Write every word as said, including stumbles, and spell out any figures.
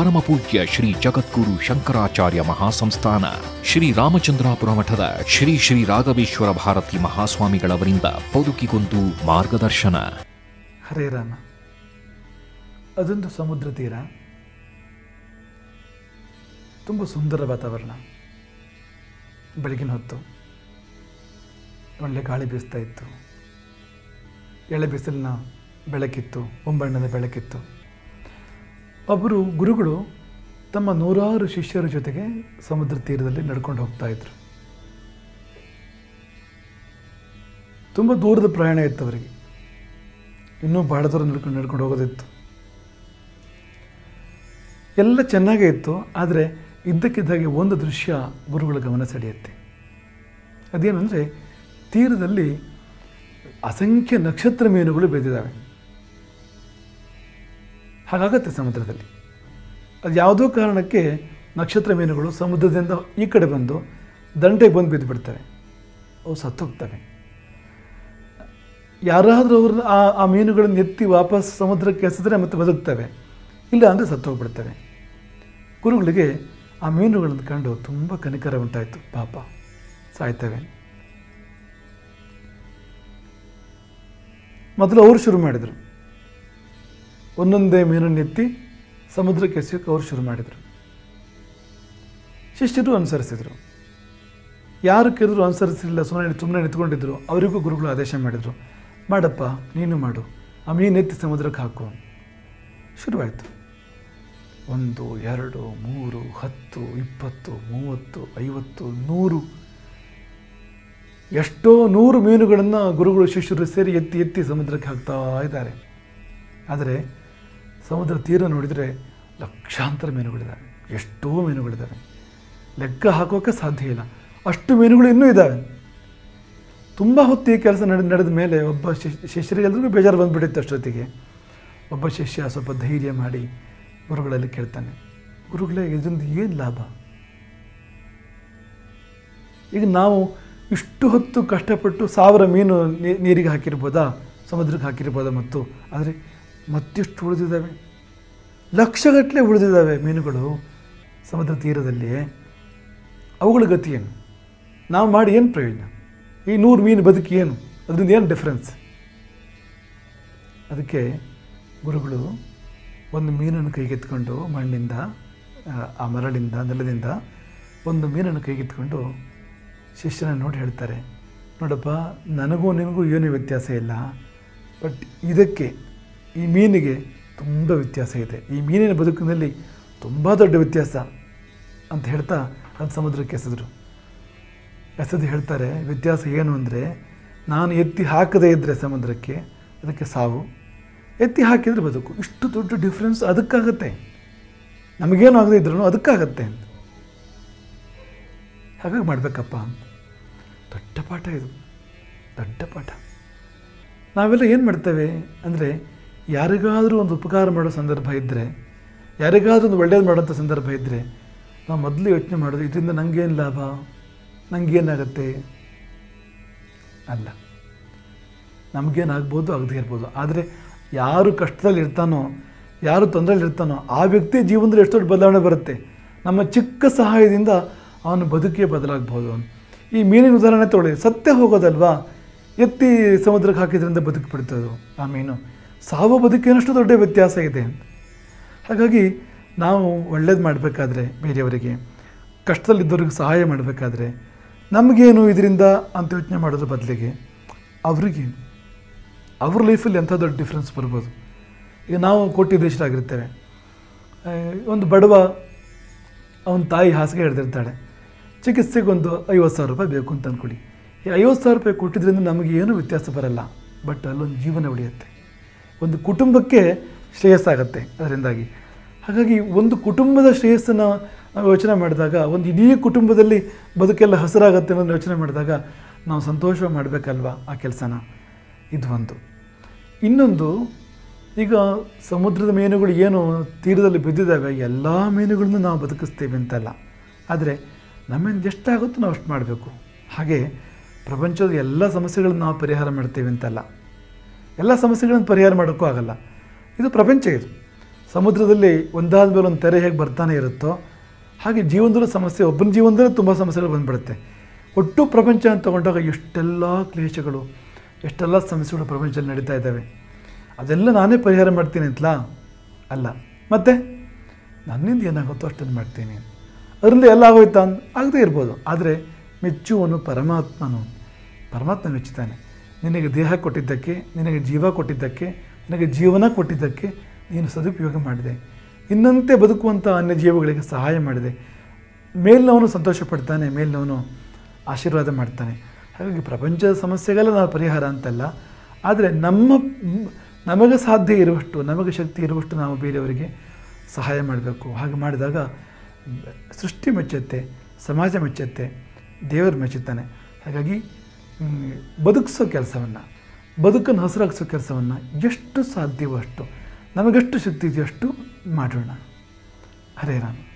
ಪರಮಪೂಜ್ಯ ಶ್ರೀ ಜಗದ್ಗುರು ಶಂಕರಾಚಾರ್ಯ ಮಹಾಸಂಸ್ಥಾನ ಶ್ರೀ ರಾಮಚಂದ್ರಾಪುರ ಮಠದ ಶ್ರೀ ಶ್ರೀ ರಾಘವೇಶ್ವರ ಭಾರತಿ ಮಹಾಸ್ವಾಮಿಗಳವರಿಂದ ಬದುಕಿಗೊಂದು ಮಾರ್ಗದರ್ಶನ. ಹರೇ ರಾಮ. ಅದೊಂದು ಸಮುದ್ರ ತೀರ, ತುಂಬ ಸುಂದರ ವಾತಾವರಣ. ಬೆಳಗಿನ ಹೊತ್ತು ಒಳ್ಳೆ ಗಾಳಿ ಬೀಸ್ತಾ ಇತ್ತು, ಎಳೆ ಬಿಸಿಲಿನ ಬೆಳಕಿತ್ತು, ಒಂಬಣ್ಣದ ಬೆಳಕಿತ್ತು. ಒಬ್ಬರು ಗುರುಗಳು ತಮ್ಮ ನೂರಾರು ಶಿಷ್ಯರ ಜೊತೆಗೆ ಸಮುದ್ರ ತೀರದಲ್ಲಿ ನಡ್ಕೊಂಡು ಹೋಗ್ತಾ ಇದ್ರು. ತುಂಬ ದೂರದ ಪ್ರಯಾಣ ಇತ್ತು ಅವರಿಗೆ, ಇನ್ನೂ ಬಹಳ ದೂರ ನಡ್ಕೊಂಡು ನಡ್ಕೊಂಡು ಹೋಗೋದಿತ್ತು. ಎಲ್ಲ ಚೆನ್ನಾಗೇ ಇತ್ತು, ಆದರೆ ಇದ್ದಕ್ಕಿದ್ದಾಗೆ ಒಂದು ದೃಶ್ಯ ಗುರುಗಳ ಗಮನ ಸೆಳೆಯುತ್ತೆ. ಅದೇನೆಂದರೆ, ತೀರದಲ್ಲಿ ಅಸಂಖ್ಯ ನಕ್ಷತ್ರ ಮೀನುಗಳು ಬೆಳೆದಿದ್ದಾವೆ. ಹಾಗಾಗತ್ತೆ ಸಮುದ್ರದಲ್ಲಿ. ಅದು ಯಾವುದೋ ಕಾರಣಕ್ಕೆ ನಕ್ಷತ್ರ ಮೀನುಗಳು ಸಮುದ್ರದಿಂದ ಈ ಕಡೆ ಬಂದು ದಂಡೆಗೆ ಬಂದು ಬಿದ್ದು ಬಿಡ್ತವೆ, ಅವು ಸತ್ತೋಗ್ತವೆ. ಯಾರಾದರೂ ಅವ್ರನ್ನ ಆ ಆ ಮೀನುಗಳನ್ನು ಎತ್ತಿ ವಾಪಸ್ ಸಮುದ್ರಕ್ಕೆ ಎಸೆದ್ರೆ ಮತ್ತೆ ಬದುಕ್ತವೆ, ಇಲ್ಲ ಅಂದರೆ ಸತ್ತೋಗ್ಬಿಡ್ತವೆ. ಗುರುಗಳಿಗೆ ಆ ಮೀನುಗಳನ್ನು ಕಂಡು ತುಂಬ ಕನಿಕರ ಉಂಟಾಯಿತು. ಪಾಪ ಸಾಯ್ತವೆ. ಮೊದಲು ಅವರು ಶುರು ಮಾಡಿದರು, ಒಂದೊಂದೇ ಮೀನನ್ನು ಎತ್ತಿ ಸಮುದ್ರಕ್ಕೆ ಎಸೆಯೋಕ್ಕೆ ಅವರು ಶುರು ಮಾಡಿದರು. ಶಿಷ್ಯರು ಅನುಸರಿಸಿದರು. ಯಾರು ಕೇಳಿದ್ರು ಅನುಸರಿಸಲಿಲ್ಲ, ಸುಮ್ಮನೆ ಸುಮ್ಮನೆ ನಿಂತ್ಕೊಂಡಿದ್ರು. ಅವರಿಗೂ ಗುರುಗಳು ಆದೇಶ ಮಾಡಿದರು, ಮಾಡಪ್ಪ ನೀನು ಮಾಡು, ಆ ಮೀನು ಎತ್ತಿ ಸಮುದ್ರಕ್ಕೆ ಹಾಕು. ಶುರುವಾಯಿತು. ಒಂದು, ಎರಡು, ಮೂರು, ಹತ್ತು, ಇಪ್ಪತ್ತು, ಮೂವತ್ತು, ಐವತ್ತು, ನೂರು, ಎಷ್ಟೋ ನೂರು ಮೀನುಗಳನ್ನು ಗುರುಗಳು ಶಿಷ್ಯರು ಸೇರಿ ಎತ್ತಿ ಎತ್ತಿ ಸಮುದ್ರಕ್ಕೆ ಹಾಕ್ತಾ ಇದ್ದಾರೆ. ಆದರೆ ಸಮುದ್ರ ತೀರ ನೋಡಿದರೆ ಲಕ್ಷಾಂತರ ಮೀನುಗಳಿದ್ದಾವೆ, ಎಷ್ಟೋ ಮೀನುಗಳಿದ್ದಾವೆ, ಲೆಕ್ಕ ಹಾಕೋಕ್ಕೆ ಸಾಧ್ಯ ಇಲ್ಲ. ಅಷ್ಟು ಮೀನುಗಳು ಇನ್ನೂ ಇದ್ದಾವೆ. ತುಂಬ ಹೊತ್ತು ಈ ಕೆಲಸ ನಡೆದ ನಡೆದ ಮೇಲೆ ಒಬ್ಬ ಶಿಷ್ಯರಿಗೆಲ್ಲರಿಗೂ ಬೇಜಾರು ಬಂದುಬಿಟ್ಟಿತ್ತು. ಅಷ್ಟೊತ್ತಿಗೆ ಒಬ್ಬ ಶಿಷ್ಯ ಸ್ವಲ್ಪ ಧೈರ್ಯ ಮಾಡಿ ಗುರುಗಳಲ್ಲಿ ಕೇಳ್ತಾನೆ, ಗುರುಗಳೇ ಇದರಿಂದ ಏನು ಲಾಭ? ಈಗ ನಾವು ಇಷ್ಟು ಹೊತ್ತು ಕಷ್ಟಪಟ್ಟು ಸಾವಿರ ಮೀನು ನೀರಿಗೆ ಹಾಕಿರ್ಬೋದಾ, ಸಮುದ್ರಕ್ಕೆ ಹಾಕಿರ್ಬೋದಾ, ಮತ್ತು ಆದರೆ ಮತ್ತಿಷ್ಟು ಉಳಿದಿದ್ದಾವೆ, ಲಕ್ಷಗಟ್ಟಲೆ ಉಳಿದಿದ್ದಾವೆ ಮೀನುಗಳು ಸಮುದ್ರ ತೀರದಲ್ಲಿ. ಅವುಗಳ ಗತಿ ಏನು? ನಾವು ಮಾಡಿ ಏನು ಪ್ರಯೋಜನ? ಈ ನೂರು ಮೀನು ಬದುಕಿ ಏನು? ಅದರಿಂದ ಏನು ಡಿಫ್ರೆನ್ಸ್? ಅದಕ್ಕೆ ಗುರುಗಳು ಒಂದು ಮೀನನ್ನು ಕೈಗೆತ್ಕೊಂಡು ಮಣ್ಣಿಂದ, ಆ ಮರಳಿಂದ, ನೆಲದಿಂದ ಒಂದು ಮೀನನ್ನು ಕೈಗೆತ್ಕೊಂಡು ಶಿಷ್ಯನ ನೋಡಿ ಹೇಳ್ತಾರೆ, ನೋಡಪ್ಪ, ನನಗೂ ನಿನಗೂ ಏನೂ ವ್ಯತ್ಯಾಸ ಇಲ್ಲ, ಬಟ್ ಇದಕ್ಕೆ, ಈ ಮೀನಿಗೆ ತುಂಬ ವ್ಯತ್ಯಾಸ ಇದೆ. ಈ ಮೀನಿನ ಬದುಕಿನಲ್ಲಿ ತುಂಬ ದೊಡ್ಡ ವ್ಯತ್ಯಾಸ ಅಂತ ಹೇಳ್ತಾ ಅದು ಸಮುದ್ರಕ್ಕೆ ಎಸೆದರು. ಎಸೆದು ಹೇಳ್ತಾರೆ, ವ್ಯತ್ಯಾಸ ಏನು ಅಂದರೆ, ನಾನು ಎತ್ತಿ ಹಾಕದೇ ಇದ್ದರೆ ಸಮುದ್ರಕ್ಕೆ ಅದಕ್ಕೆ ಸಾವು, ಎತ್ತಿ ಹಾಕಿದರೆ ಬದುಕು. ಇಷ್ಟು ದೊಡ್ಡ ಡಿಫ್ರೆನ್ಸ್ ಅದಕ್ಕಾಗತ್ತೆ, ನಮಗೇನು ಆಗದೇ ಇದ್ರೂ ಅದಕ್ಕಾಗತ್ತೆ ಅಂತ. ಹಾಗಾಗಿ ಮಾಡಬೇಕಪ್ಪ ಅಂತ. ದೊಡ್ಡ ಪಾಠ ಇದು, ದೊಡ್ಡ ಪಾಠ. ನಾವೆಲ್ಲ ಏನು ಮಾಡ್ತೇವೆ ಅಂದರೆ, ಯಾರಿಗಾದರೂ ಒಂದು ಉಪಕಾರ ಮಾಡೋ ಸಂದರ್ಭ ಇದ್ದರೆ, ಯಾರಿಗಾದ್ರೂ ಒಂದು ಒಳ್ಳೇದು ಮಾಡೋಂಥ ಸಂದರ್ಭ ಇದ್ದರೆ, ನಾವು ಮೊದಲು ಯೋಚನೆ ಮಾಡೋದು, ಇದರಿಂದ ನನಗೇನು ಲಾಭ, ನನಗೇನಾಗತ್ತೆ? ಅಲ್ಲ, ನಮಗೇನಾಗ್ಬೋದು, ಆಗದೇ ಇರ್ಬೋದು. ಆದರೆ ಯಾರು ಕಷ್ಟದಲ್ಲಿ ಇರ್ತಾನೋ, ಯಾರು ತೊಂದರೆಯಲ್ಲಿ ಇರ್ತಾನೋ ಆ ವ್ಯಕ್ತಿ ಜೀವನದಲ್ಲಿ ಎಷ್ಟು ದೊಡ್ಡ ಬದಲಾವಣೆ ಬರುತ್ತೆ. ನಮ್ಮ ಚಿಕ್ಕ ಸಹಾಯದಿಂದ ಅವನು ಬದುಕೇ ಬದಲಾಗ್ಬೋದು. ಈ ಮೀನಿನ ಉದಾಹರಣೆ ತೊಗೊಳ್ಳಿ, ಸತ್ತೇ ಹೋಗೋದಲ್ವಾ, ಎತ್ತಿ ಸಮುದ್ರಕ್ಕೆ ಹಾಕಿದ್ರಿಂದ ಬದುಕು ಬಿಡ್ತದೆ ಆ ಮೀನು. ಸಾವು ಬದುಕೇನಷ್ಟು ದೊಡ್ಡ ವ್ಯತ್ಯಾಸ ಇದೆ ಅಂತ. ಹಾಗಾಗಿ ನಾವು ಒಳ್ಳೇದು ಮಾಡಬೇಕಾದ್ರೆ, ಬೇರೆಯವರಿಗೆ ಕಷ್ಟದಲ್ಲಿದ್ದವ್ರಿಗೆ ಸಹಾಯ ಮಾಡಬೇಕಾದ್ರೆ, ನಮಗೇನು ಇದರಿಂದ ಅಂತ ಯೋಚನೆ ಮಾಡೋದ್ರ ಬದಲಿಗೆ ಅವ್ರಿಗೇನು, ಅವ್ರ ಲೈಫಲ್ಲಿ ಎಂಥ ದೊಡ್ಡ ಡಿಫ್ರೆನ್ಸ್ ಬರ್ಬೋದು. ಈಗ ನಾವು ಕೋಟ್ಯಾಧೀಶರಾಗಿರ್ತೇವೆ, ಒಂದು ಬಡವ, ಅವನ ತಾಯಿ ಹಾಸಿಗೆ ಹಿಡ್ದಿರ್ತಾಳೆ, ಚಿಕಿತ್ಸೆಗೊಂದು ಐವತ್ತು ಸಾವಿರ ರೂಪಾಯಿ ಬೇಕು ಅಂತ ಅಂದ್ಕೊಳ್ಳಿ. ಈ ಐವತ್ತು ಸಾವಿರ ರೂಪಾಯಿ ಕೊಟ್ಟಿದ್ದರಿಂದ ನಮಗೆ ಏನೂ ವ್ಯತ್ಯಾಸ ಬರಲ್ಲ, ಬಟ್ ಅಲ್ಲೊಂದು ಜೀವನ ಉಳಿಯುತ್ತೆ, ಒಂದು ಕುಟುಂಬಕ್ಕೆ ಶ್ರೇಯಸ್ಸಾಗತ್ತೆ ಅದರಿಂದಾಗಿ. ಹಾಗಾಗಿ ಒಂದು ಕುಟುಂಬದ ಶ್ರೇಯಸ್ಸನ್ನು ನಾವು ಯೋಚನೆ ಮಾಡಿದಾಗ, ಒಂದು ಇಡೀ ಕುಟುಂಬದಲ್ಲಿ ಬದುಕೆಲ್ಲ ಹಸಿರಾಗತ್ತೆ ಅನ್ನೋದು ಯೋಚನೆ ಮಾಡಿದಾಗ ನಾವು ಸಂತೋಷವಾಗಿ ಮಾಡಬೇಕಲ್ವ ಆ ಕೆಲಸನ. ಇದು ಒಂದು. ಇನ್ನೊಂದು, ಈಗ ಸಮುದ್ರದ ಮೀನುಗಳು ಏನು ತೀರದಲ್ಲಿ ಬಿದ್ದಿದ್ದಾವೆ, ಎಲ್ಲ ಮೀನುಗಳನ್ನು ನಾವು ಬದುಕಿಸ್ತೇವೆ ಅಂತಲ್ಲ, ಆದರೆ ನಮ್ಮಿಂದ ಎಷ್ಟಾಗುತ್ತೋ ನಾವು ಅಷ್ಟು ಮಾಡಬೇಕು. ಹಾಗೆ ಪ್ರಪಂಚದ ಎಲ್ಲ ಸಮಸ್ಯೆಗಳನ್ನು ನಾವು ಪರಿಹಾರ ಮಾಡ್ತೇವೆ ಅಂತಲ್ಲ, ಎಲ್ಲ ಸಮಸ್ಯೆಗಳನ್ನು ಪರಿಹಾರ ಮಾಡೋಕ್ಕೂ ಆಗಲ್ಲ. ಇದು ಪ್ರಪಂಚ, ಇದು ಸಮುದ್ರದಲ್ಲಿ ಒಂದಾದ ಮೇಲೆ ಒಂದು ತೆರೆ ಹೇಗೆ ಬರ್ತಾನೆ ಇರುತ್ತೋ ಹಾಗೆ ಜೀವನದಲ್ಲೂ ಸಮಸ್ಯೆ, ಒಬ್ಬನ ಜೀವನದಲ್ಲೂ ತುಂಬ ಸಮಸ್ಯೆಗಳು ಬಂದುಬಿಡುತ್ತೆ. ಒಟ್ಟು ಪ್ರಪಂಚ ಅಂತ ತಗೊಂಡಾಗ ಎಷ್ಟೆಲ್ಲ ಕ್ಲೇಶಗಳು, ಎಷ್ಟೆಲ್ಲ ಸಮಸ್ಯೆಗಳು ಪ್ರಪಂಚದಲ್ಲಿ ನಡೀತಾ ಇದ್ದಾವೆ. ಅದೆಲ್ಲ ನಾನೇ ಪರಿಹಾರ ಮಾಡ್ತೀನಿ ಅಂತಲಾ? ಅಲ್ಲ. ಮತ್ತು ನನ್ನಿಂದ ಏನಾಗುತ್ತೋ ಅಷ್ಟನ್ನು ಮಾಡ್ತೀನಿ. ಅದರಿಂದ ಎಲ್ಲ ಆಗೋಯ್ತಾ? ಆಗದೇ ಇರ್ಬೋದು. ಆದರೆ ಮೆಚ್ಚುವನು ಪರಮಾತ್ಮನು. ಪರಮಾತ್ಮ ಮೆಚ್ಚುತ್ತಾನೆ. ನಿನಗೆ ದೇಹ ಕೊಟ್ಟಿದ್ದಕ್ಕೆ, ನಿನಗೆ ಜೀವ ಕೊಟ್ಟಿದ್ದಕ್ಕೆ, ನಿನಗೆ ಜೀವನ ಕೊಟ್ಟಿದ್ದಕ್ಕೆ ನೀನು ಸದುಪಯೋಗ ಮಾಡಿದೆ. ಇನ್ನಂತೆ ಬದುಕುವಂಥ ಅನ್ಯ ಜೀವಗಳಿಗೆ ಸಹಾಯ ಮಾಡಿದೆ. ಮೇಲಿನವನು ಸಂತೋಷ ಪಡ್ತಾನೆ, ಮೇಲಿನವನು ಆಶೀರ್ವಾದ ಮಾಡ್ತಾನೆ. ಹಾಗಾಗಿ ಪ್ರಪಂಚದ ಸಮಸ್ಯೆಗೆಲ್ಲ ನಾವು ಪರಿಹಾರ ಅಂತಲ್ಲ, ಆದರೆ ನಮ್ಮ ನಮಗೆ ಸಾಧ್ಯ ಇರುವಷ್ಟು, ನಮಗೆ ಶಕ್ತಿ ಇರುವಷ್ಟು ನಾವು ಬೇರೆಯವರಿಗೆ ಸಹಾಯ ಮಾಡಬೇಕು. ಹಾಗೆ ಮಾಡಿದಾಗ ಸೃಷ್ಟಿ ಮೆಚ್ಚುತ್ತೆ, ಸಮಾಜ ಮೆಚ್ಚುತ್ತೆ, ದೇವರು ಮೆಚ್ಚುತ್ತಾನೆ. ಹಾಗಾಗಿ ಬದುಕಿಸೋ ಕೆಲಸವನ್ನು, ಬದುಕನ್ನು ಹಸಿರಾಗಿಸೋ ಕೆಲಸವನ್ನು ಎಷ್ಟು ಸಾಧ್ಯವೋ ಅಷ್ಟು, ನಮಗೆಷ್ಟು ಶಕ್ತಿ ಇದೆಯೋ ಅಷ್ಟು ಮಾಡೋಣ. ಹರೇ ರಾಮ.